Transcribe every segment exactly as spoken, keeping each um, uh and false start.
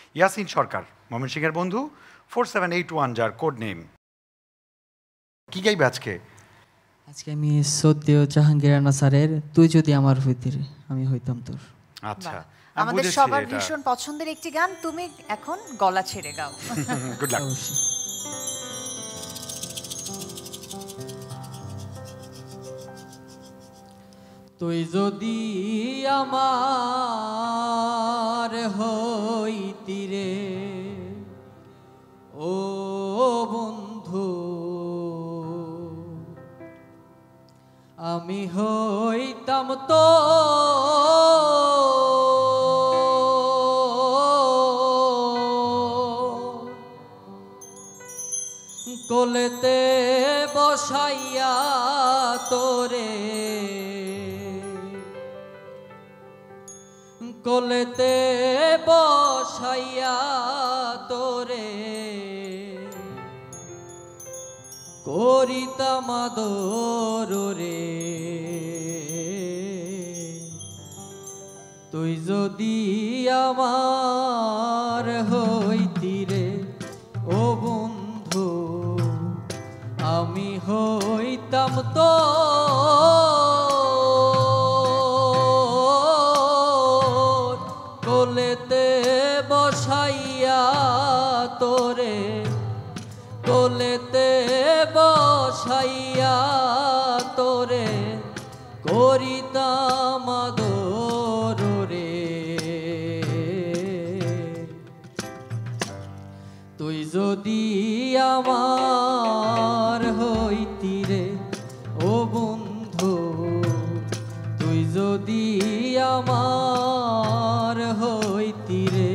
ইয়াসিন সরকার ময়মনসিংহের বন্ধু four seven eight one যার কোড নেম। কি গাইবে আজকে? আজকে আমি সদ্য জাহাঙ্গীর রানা স্যারের তুই যদি আমার হইতে রে আমি হইতাম তোর। আচ্ছা, আমাদের সবার ভীষণ পছন্দের একটি গান, তুমি এখন গলা ছেড়ে গাও। Good luck. তুই যদি আমার হইতি রে ও বন্ধু, আমি হইতাম তো কোলেতে বসাইয়া তোরে, কোলেতে বসাইয়া তোরে করিতাম আদর রে। তুই যদি আমার হইতি রে ও বন্ধু, আমি হইতাম তো কোলেতে বসাইয়া তোরে, কোলেতে বসাইয়া তোরে করিতাম আদর রে। তুই যদি আমার হইতি রে ও বন্ধু, তুই যদি আমার হইতি রে।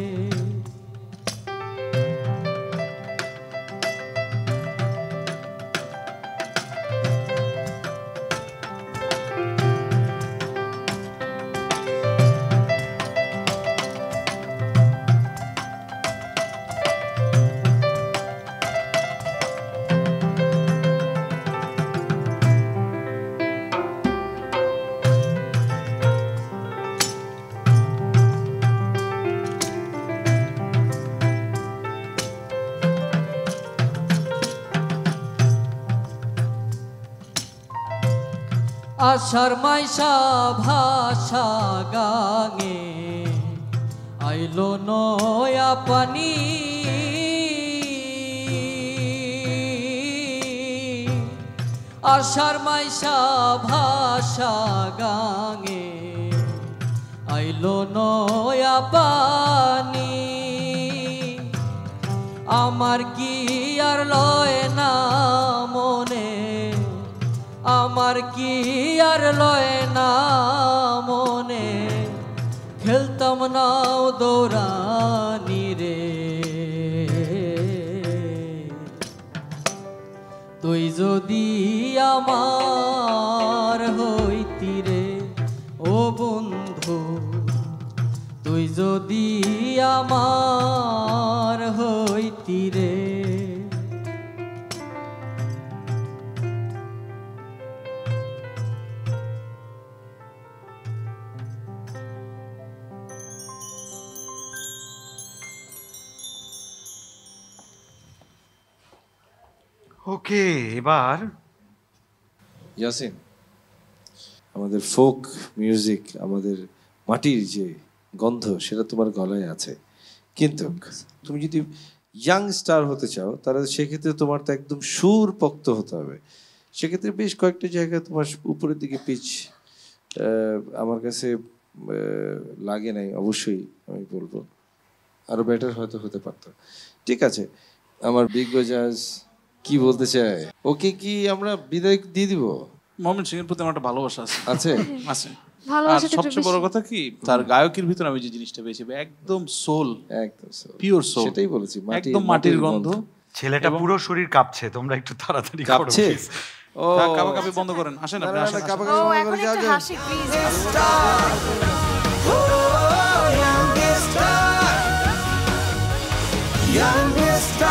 আশার মাইশা ভাষা গাঙে আইলো নয়া পানি, আশার মাইশা ভাষা গাঙে আইলো নয়া পানি। আমার কি আর লয় না মনে, আমার কি আর লয় না মনে, খেলতাম নাও দৌড়ানি রে। তুই যদি আমার হইতি রে ও বন্ধু, তুই যদি আমার হইতি রে। ওকে, এবার ইয়াসিন, আমাদের ফোক মিউজিক, আমাদের মাটির যে গন্ধ সেটা তোমার গলায় আছে, কিন্তু তুমি যদি ইয়াং স্টার হতে চাও তাহলে সেক্ষেত্রে তোমার তো একদম সুর পোক্ত হতে হবে। সেক্ষেত্রে বেশ কয়েকটা জায়গায় তোমার উপরের দিকে পিচ আমার কাছে লাগে নাই, অবশ্যই আমি বলবো আরো বেটার হয়তো হতে পারতো। ঠিক আছে, আমার বিগ জাজ কি বলতে চায়, ওকে কি আমরা বিদায় দিয়ে দিব? ময়মনসিংহের প্রতি আমার একটা ভালোবাসা আছে আছে আছে আর সবচেয়ে বড় কথা কি, তার গায়কের ভিতরে আমি যে জিনিসটা পেয়েছি একদম সোল, একদম সোল, পিওর সোল, সেটাই বলেছি, একদম মাটির গন্ধ। ছেলেটা পুরো শরীর কাঁপছে, তোমরা একটু তাড়াতাড়ি করো কাঁপছে। ও কাঁপাকাঁপি বন্ধ করেন, আসেন আপনি, আসেন ও এখন একটু হাসি please. Youngest star, youngest star.